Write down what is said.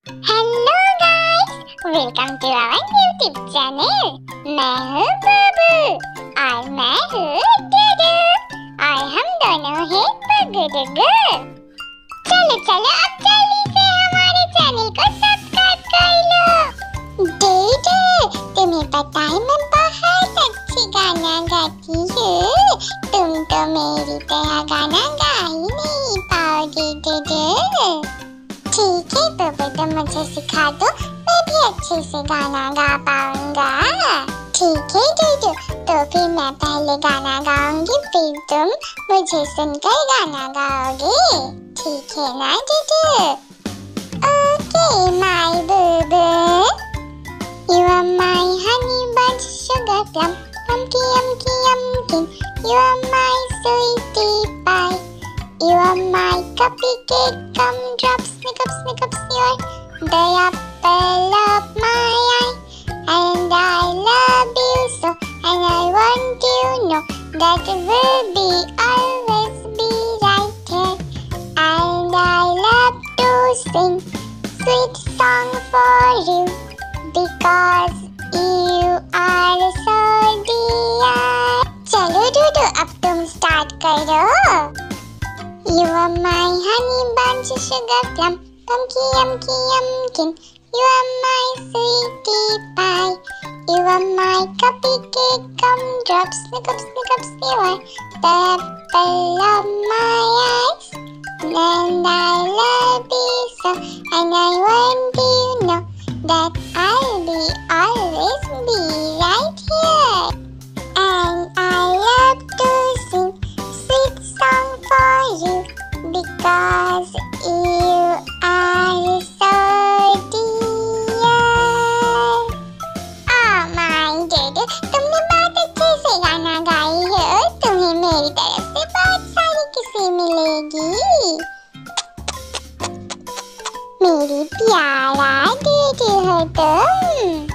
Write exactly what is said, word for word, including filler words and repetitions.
Hello guys, welcome to our YouTube channel. मैं हूँ बुबू और मैं हूँ दुदू और हम दोनों हैं बुगुडुगु। चलो चलो अब जल्दी से हमारे चैनल को सब्सक्राइब कर लो। दुदू, तुम्हें पता है मैं बहुत अच्छी गाना गाती हूँ। तुम तो मेरी तरह गाना गा ही नहीं पाओगे दुदू। ठीक है बुबू, तुम मुझे सिखा दो, मैं भी अच्छे से गाना गा पाऊंगा। ठीक है दुदू, तो फिर मैं पहले गाना गाऊंगी, फिर तुम मुझे सुनकर गाना गाओगे। ठीक है ना Dudu? Okay my Bubu, you are my honey bunch sugar plum, pumpkin yumky yumkin, you are my sweetie pie. You are my cuppy cake, gumdrop, snick up, snick up, you're the apple of my eye. And I love you so, and I want you to know that we'll be always be right here. And I love to sing sweet song for you, because you are so dear. चलो दुदू, अब तुम start करो। You are my honey bunch sugar plum, pumpkin yumky yumkin, you are my sweetie pie. You are my cuppy cake, gumdrop, snick up, snick up, you are the apple of my eyes. And I love you so, and I want you to know that I'll be always be right here. And I love to sing sweet song for you, because you are so dear. Oh my dudu, तुमने बहुत अच्छे से गाना गाई है। तुम्हें मेरी तरफ से बहुत सारी किस्सें मिलेगी। मेरी प्यारा दुदू हो तुम।